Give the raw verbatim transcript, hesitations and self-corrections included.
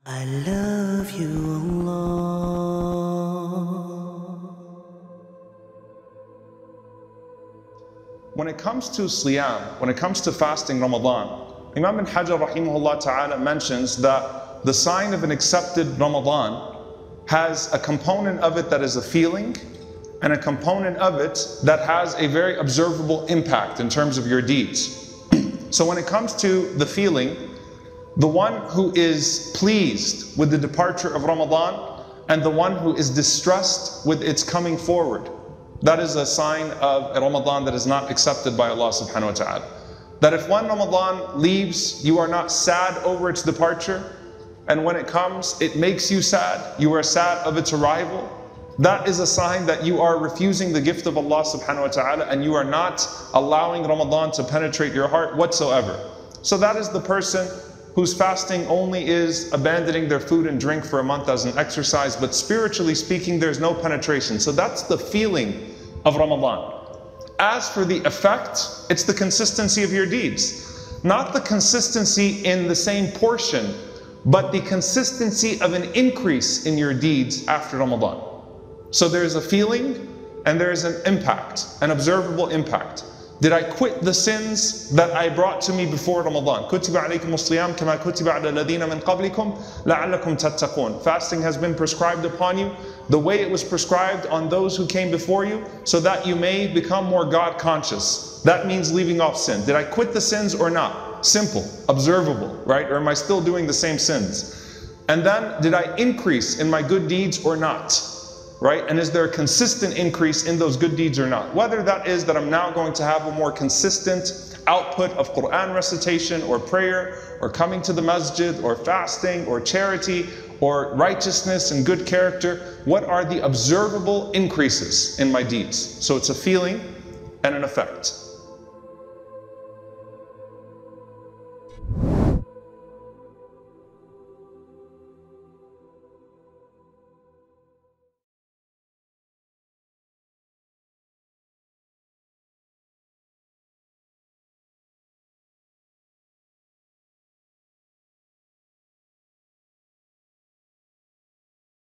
I love you, Allah. When it comes to Siyam, when it comes to fasting Ramadan, Imam ibn Hajar rahimahullah ta'ala mentions that the sign of an accepted Ramadan has a component of it that is a feeling and a component of it that has a very observable impact in terms of your deeds. So when it comes to the feeling, the one who is pleased with the departure of Ramadan and the one who is distressed with its coming forward, that is a sign of a Ramadan that is not accepted by Allah subhanahu wa ta'ala. That if one Ramadan leaves, you are not sad over its departure, and when it comes, it makes you sad, you are sad of its arrival, that is a sign that you are refusing the gift of Allah subhanahu wa ta'ala and you are not allowing Ramadan to penetrate your heart whatsoever. So that is the person whose fasting only is abandoning their food and drink for a month as an exercise, but spiritually speaking, there's no penetration. So that's the feeling of Ramadan. As for the effect, it's the consistency of your deeds. Not the consistency in the same portion, but the consistency of an increase in your deeds after Ramadan. So there's a feeling and there is an impact, an observable impact. Did I quit the sins that I brought to me before Ramadan? كُتِبَ عَلَيْكُمُ الصِّيَامُ كَمَا كُتِبَ عَلَى الَّذِينَ مِنْ قَبْلِكُمْ لَعَلَّكُمْ تَتَّقُونَ. Fasting has been prescribed upon you the way it was prescribed on those who came before you, so that you may become more God conscious. That means leaving off sin. Did I quit the sins or not? Simple, observable, right? Or am I still doing the same sins? And then, did I increase in my good deeds or not? Right? And is there a consistent increase in those good deeds or not? Whether that is that I'm now going to have a more consistent output of Quran recitation or prayer or coming to the masjid or fasting or charity or righteousness and good character, what are the observable increases in my deeds? So it's a feeling and an effect.